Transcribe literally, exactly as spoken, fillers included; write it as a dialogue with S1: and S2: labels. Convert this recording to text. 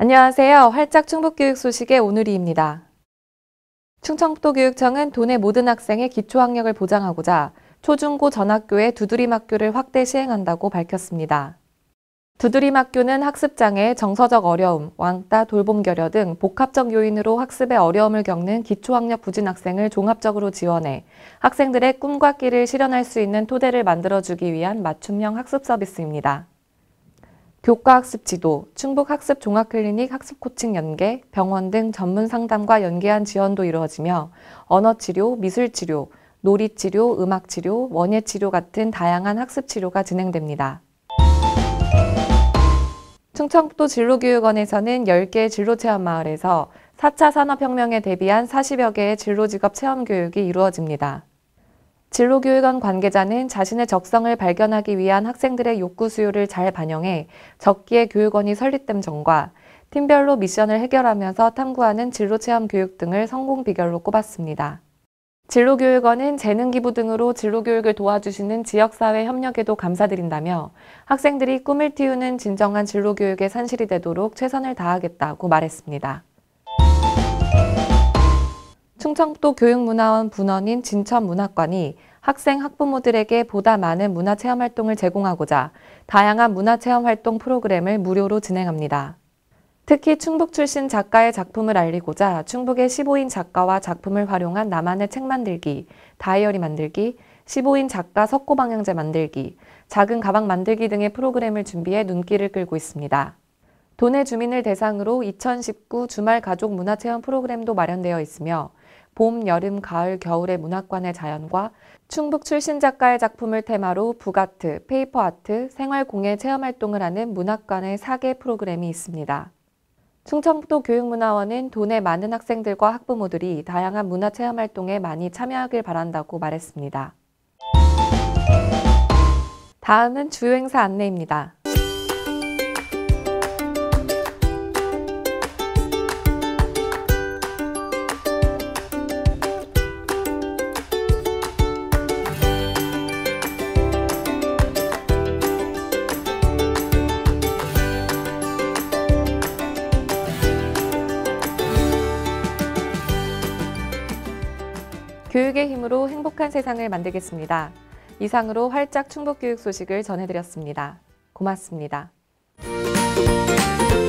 S1: 안녕하세요. 활짝 충북교육 소식의 오누리입니다. 충청북도교육청은 도내 모든 학생의 기초학력을 보장하고자 초중고 전학교의 두드림학교를 확대 시행한다고 밝혔습니다. 두드림학교는 학습장애, 정서적 어려움, 왕따, 돌봄결여 등 복합적 요인으로 학습에 어려움을 겪는 기초학력 부진 학생을 종합적으로 지원해 학생들의 꿈과 끼를 실현할 수 있는 토대를 만들어주기 위한 맞춤형 학습 서비스입니다. 교과학습 지도, 충북학습 종합클리닉 학습 코칭 연계, 병원 등 전문 상담과 연계한 지원도 이루어지며 언어치료, 미술치료, 놀이치료, 음악치료, 원예치료 같은 다양한 학습치료가 진행됩니다. 충청북도 진로교육원에서는 열 개의 진로체험마을에서 사 차 산업혁명에 대비한 사십여 개의 진로직업 체험교육이 이루어집니다. 진로교육원 관계자는 자신의 적성을 발견하기 위한 학생들의 욕구 수요를 잘 반영해 적기에 교육원이 설립됨 전과 팀별로 미션을 해결하면서 탐구하는 진로체험 교육 등을 성공 비결로 꼽았습니다. 진로교육원은 재능기부 등으로 진로교육을 도와주시는 지역사회 협력에도 감사드린다며 학생들이 꿈을 틔우는 진정한 진로교육의 산실이 되도록 최선을 다하겠다고 말했습니다. 충청북도 교육문화원 분원인 진천문학관이 학생, 학부모들에게 보다 많은 문화체험활동을 제공하고자 다양한 문화체험활동 프로그램을 무료로 진행합니다. 특히 충북 출신 작가의 작품을 알리고자 충북의 십오 인 작가와 작품을 활용한 나만의 책 만들기, 다이어리 만들기, 십오 인 작가 석고방향제 만들기, 작은 가방 만들기 등의 프로그램을 준비해 눈길을 끌고 있습니다. 도내 주민을 대상으로 이천십구 주말 가족 문화체험 프로그램도 마련되어 있으며 봄, 여름, 가을, 겨울의 문학관의 자연과 충북 출신 작가의 작품을 테마로 북아트, 페이퍼아트, 생활공예 체험활동을 하는 문학관의 네 개 프로그램이 있습니다. 충청북도 교육문화원은 도내 많은 학생들과 학부모들이 다양한 문화체험활동에 많이 참여하길 바란다고 말했습니다. 다음은 주요 행사 안내입니다. 교육의 힘으로 행복한 세상을 만들겠습니다. 이상으로 활짝 충북교육 소식을 전해드렸습니다. 고맙습니다.